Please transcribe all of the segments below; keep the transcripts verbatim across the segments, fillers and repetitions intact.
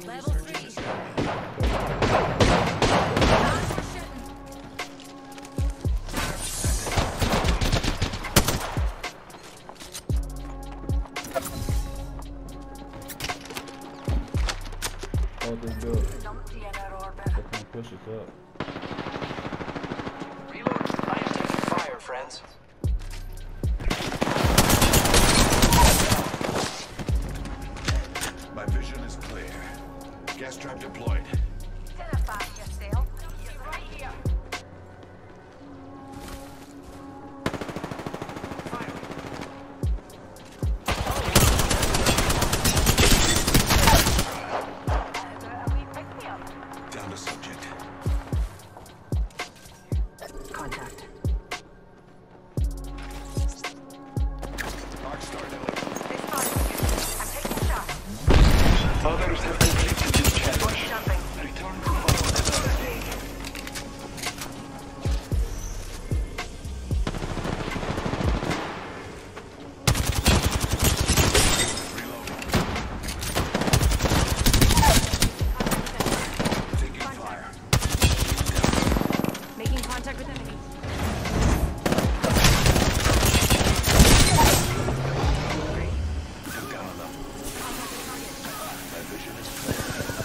Level three. Hold this building. They can push us up. Reload. I am taking fire, friends. My vision is clear. Gas trap deployed. Identify yourself. You're right here. Down to subject. Contact. Dark Star delivered. They spotted you. I'm taking shots. Others have completed this challenge. Jumping. Return to follow another day. Taking fire. Making contact with enemy. Took down a level. My vision is clear.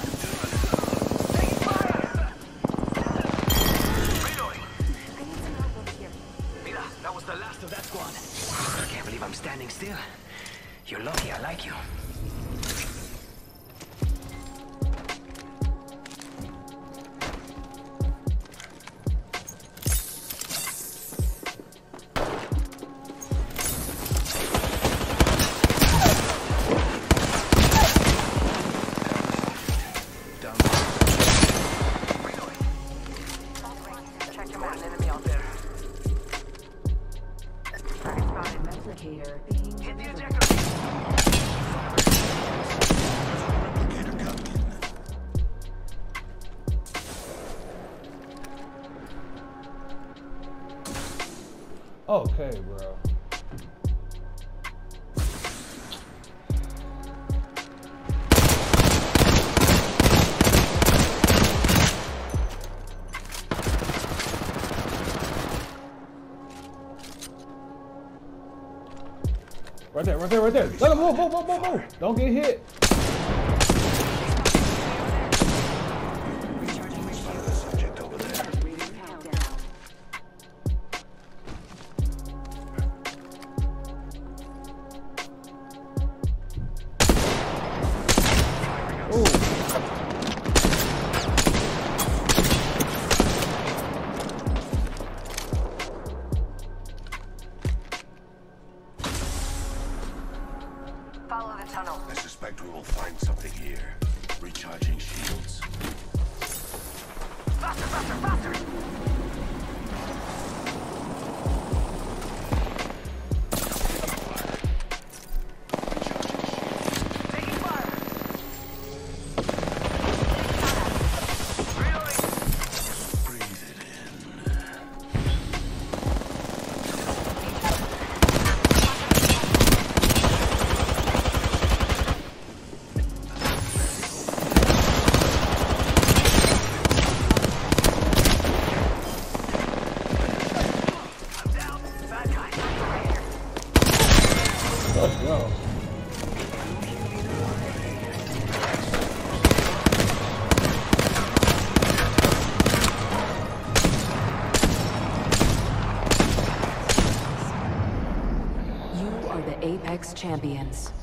Reloading. I need some help over here. Mira, that was the last of that squad. I can't believe I'm standing still. You're lucky I like you. Down. Reloading. Check your map. Enemy out there. Target spotted. Replicator being Hit the ejector. Replicator coming in. Okay, bro. Right there, right there, right there. Let him move, move, move, move, move. Don't get hit. Spotted a subject over there. Follow the tunnel. I suspect we will find something here. Recharging shields. Faster, faster, faster! Taking fire. Breathe it in. I'm down. Bad guy. Let's go. You are the Apex Champions.